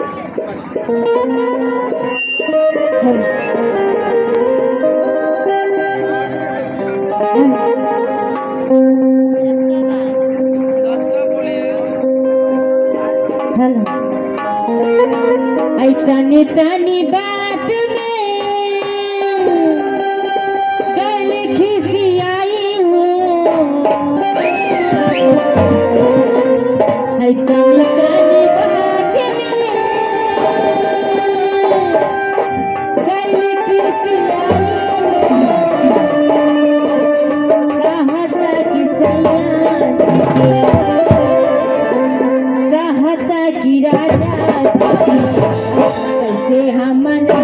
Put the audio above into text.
आई तनी तनी बात में गल खिसियाई हूँ। आई तनी तनी बात में गल खिसियाई हूँ। कहता कि कहता कि राजा कैसे हम